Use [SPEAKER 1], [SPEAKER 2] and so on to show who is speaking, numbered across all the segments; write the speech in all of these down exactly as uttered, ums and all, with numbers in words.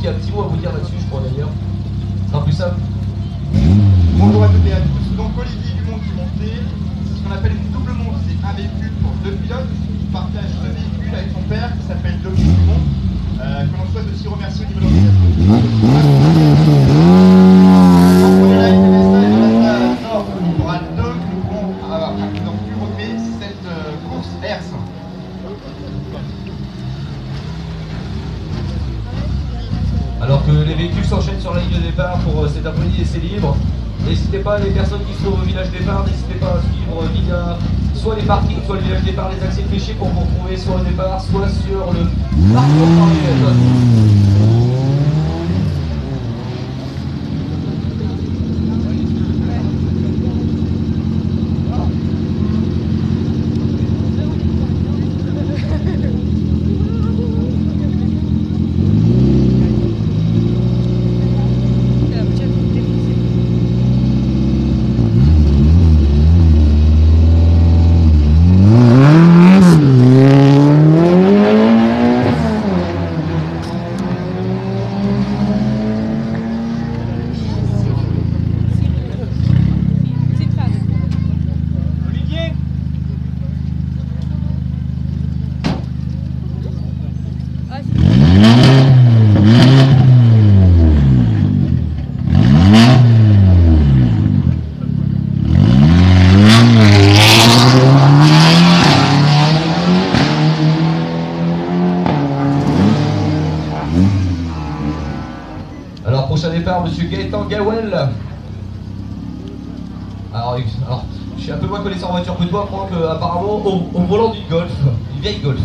[SPEAKER 1] qui a un petit mot à vous dire là-dessus, je crois d'ailleurs. Ce sera plus simple.
[SPEAKER 2] Bonjour à toutes et à tous. Donc Olivier Dumont qui montait, c'est ce qu'on appelle une double monte. C'est un véhicule pour deux pilotes. Il partage ce véhicule avec son père qui s'appelle Dominique Dumont, euh, que l'on souhaite aussi remercier au niveau de l'organisation. Donc on est là avec les messages de la salle Nord Littoral deux que nous pourrons avoir donc pu montrer cette euh, course R cinq.
[SPEAKER 1] Alors que les véhicules s'enchaînent sur la ligne de départ pour euh, cet après-midi essai libre. N'hésitez pas, les personnes qui sont au village départ, n'hésitez pas à suivre euh, via soit les parkings, soit le village départ, les accès fléchés pour vous retrouver soit au départ, soit sur le parcours par les Alors, prochain départ, monsieur Gaëtan Gawel. Alors, alors, je suis un peu moins connaissant en voiture que toi, Franck, euh, apparemment au, au volant d'une Golf, une vieille Golf.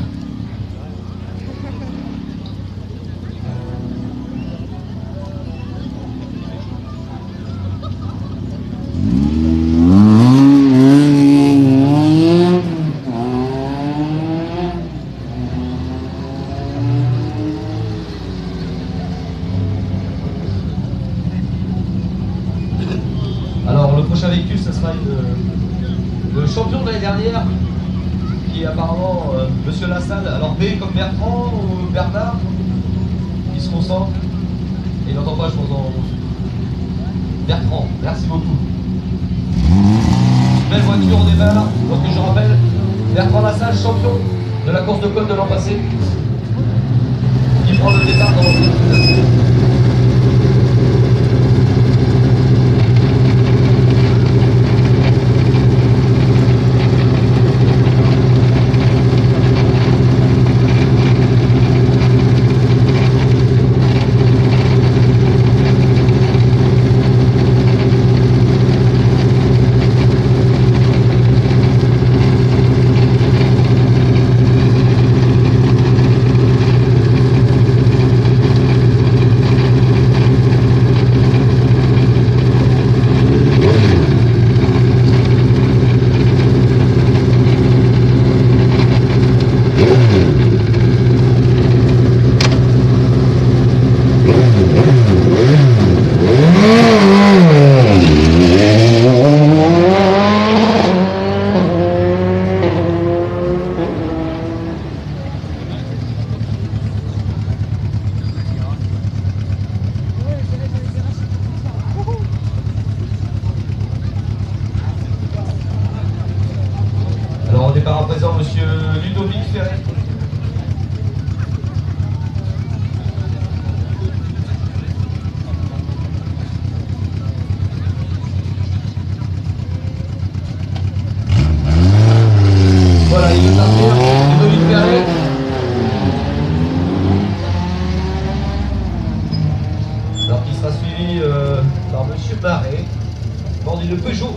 [SPEAKER 1] Alors le prochain véhicule, ce sera une, le champion de l'année dernière, qui est apparemment euh, monsieur Lassalle. Alors B comme Bertrand ou Bernard, qui se concentre. Et il n'entend pas, je pense, en... Bertrand, merci beaucoup. Belle voiture, on démarre. Donc je rappelle, Bertrand Lassalle, champion de la course de côte de l'an passé, qui prend le départ dans le... Alors on départ à présent monsieur Ludovic Ferret. Voilà, il veut partir, Ludovic Ferret. Alors qui sera suivi euh, par monsieur Barret, vendu de Peugeot.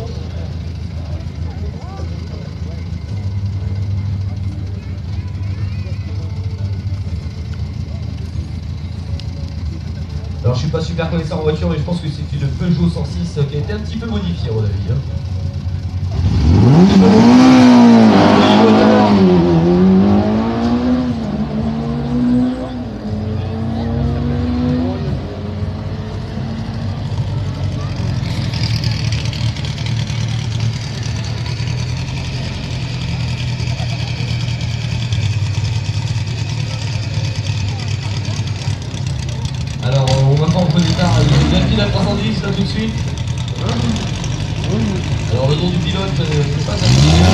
[SPEAKER 1] Alors je suis pas super connaissant en voiture, mais je pense que c'est une Peugeot cent six qui a été un petit peu modifiée à mon avis. Hein. Alors voit pas au départ, il vient de la trois cent dix là tout de suite. Alors le nom du pilote, euh, c'est pas ça.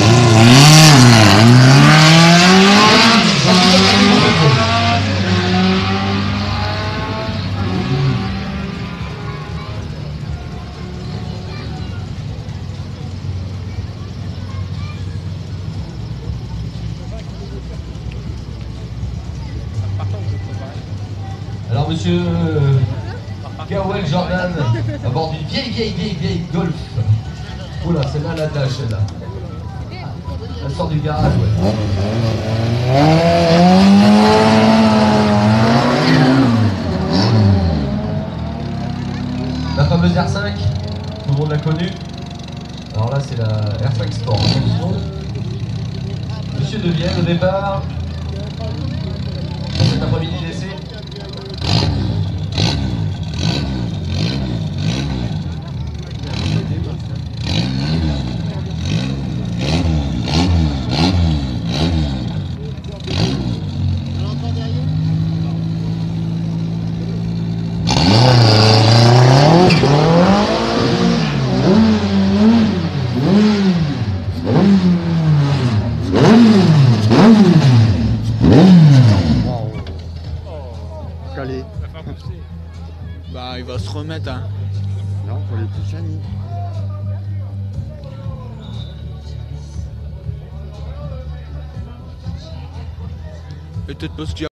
[SPEAKER 1] Alors monsieur Gawel Jordan à bord d'une vieille vieille vieille vieille Golf. Oula, celle-là elle a de l'âge, celle-là. Elle sort du garage, ouais. La fameuse R cinq, tout le monde l'a connue. Alors là c'est la R cinq Sport. Monsieur De Vienne au départ. Cet après-midi d'essai.
[SPEAKER 3] Calé.
[SPEAKER 4] Bah il va se remettre hein.
[SPEAKER 3] Non, pour les petits chanis.
[SPEAKER 4] Peut-être parce qu'il y a